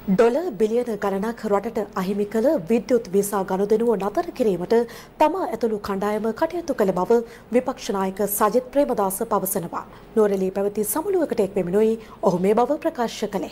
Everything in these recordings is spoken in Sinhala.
ඩොලර් බිලියන ගණනක් රටට අහිමි කළ විද්‍යුත් වීසා ගනුදෙනුව නතර කිරීමට තමා ඇතුළු කණ්ඩායම කටයුතු කළ බව විපක්ෂ නායක සජිත් ප්‍රේමදාස පවසනවා. නුවරඑළිය පැවති සමුළුවකට එක් වෙමිනුයි ඔහු මේ බව ප්‍රකාශ කළේ.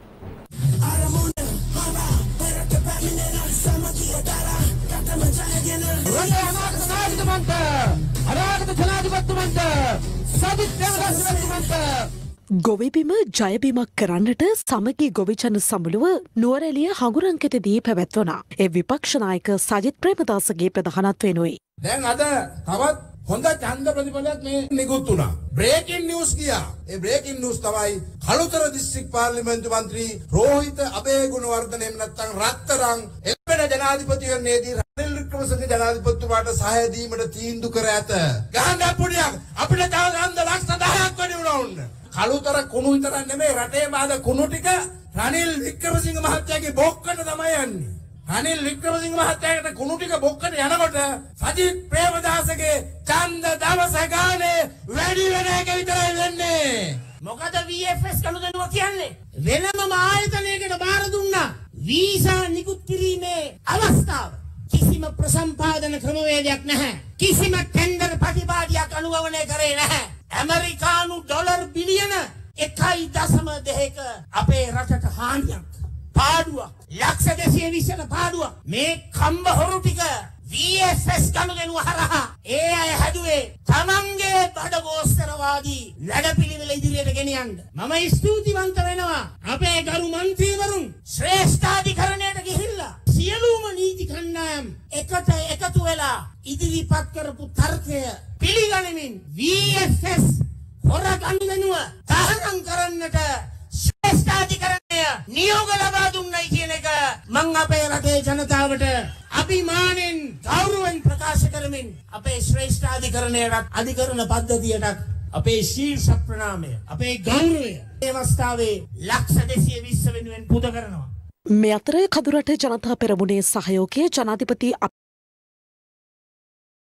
ගොවිබිම ජයබිමක් කරන්නට සමගි ගොවිජන සමුළුව නුවරඑළිය හඟුරංකෙතදී පැවැත්වුණා. ඒ විපක්ෂ නායක සජිත් ප්‍රේමදාසගේ ප්‍රධානත්වයෙනුයි. දැන් අද තවත් හොඳ ඡන්ද ප්‍රතිඵලයක් මේ නිකුත් වුණා. බ්‍රේකින් නිවුස් ගියා. ඒ බ්‍රේකින් නිවුස් තමයි කළුතර දිස්ත්‍රික් පාර්ලිමේන්තු මන්ත්‍රී රෝහිත අබේගුණවර්ධන එහෙම නැත්නම් රත්තරන් එල්බෙන ජනාධිපතිවරණයේදී රනිල් වික්‍රමසිංහ ජනාධිපතිතුමාට සහාය දීමට තීන්දුව කර ඇත. ගහන්න පුඩියක් අපිට තව ගන්න ලක්ෂ 10ක් වැඩි වුණා උන්න. කළුතර කුණු විතරක් නෙමෙයි රටේ මාද කුණු ටික රනිල් වික්‍රමසිංහ මහත්තයාගේ බොක්කට තමයි යන්නේ. රනිල් වික්‍රමසිංහ මහත්තයාට කුණු ටික බොක්කට යනකොට සජිත් ප්‍රේමදාසගේ ඡන්ද දවස ගානේ වැඩි වෙන එක විතරයි වෙන්නේ. මොකද VFS ගනුදෙනුව කියන්නේ වෙනම ආයතනයකට බාර දුන්නා වීසා නිකුත් කිරීමේ අවස්ථාව. කිසිම ප්‍රසම්පාදන ක්‍රමවේදයක් නැහැ. කිසිම ටෙන්ඩර් ප්‍රතිපාදියක් අනුගමනය කරේ නැහැ. ඇමරිකානු ඩොලර් බිලියන 1.2ක අපේ රටට හානියක්. පාඩුවක්. ලක්ෂ 220ක පාඩුවක්. මේ කම්බ හොරු ටික VFS ගනුදෙනුව හරහා ඒ අය හැදුවේ තමන්ගේ බඩගෝස්තරවාදී වැඩපිළිවෙල ඉදිරියට ගෙනියන්න. මම ස්තුතිවන්ත වෙනවා අපේ ගරු මන්ත්‍රීවරුන් ශ්‍රේෂ්ඨාධිකරණයට ගිහිල්ලා සියලුම නීති කණ්ඩායම් එකට එකතු වෙලා ඉදිරිපත් කරපු තර්කය පිළිගනිමින් VFS හොර ගනුදෙනුව තහනම් කරන්නට ශ්‍රේෂ්ඨාධිකරණය නියෝග ලබා දුන්නයි කියන එක මම අපේ රටේ ජනතාවට අභිමාණයෙන් ගෞරවයෙන් ප්‍රකාශ කරමින් අපේ ශ්‍රේෂ්ඨාධිකරණයට අධිකරණ පද්ධතියට අපේ ශීර්ෂ ප්‍රණාමය අපේ ගෞරවය මේ අවස්ථාවේ ලක්ෂ 220 වෙනුවෙන් පුද කරනවා. මේ අතර කඳුරට ජනතා පෙරමුණේ සහයෝගය ජනාධිපති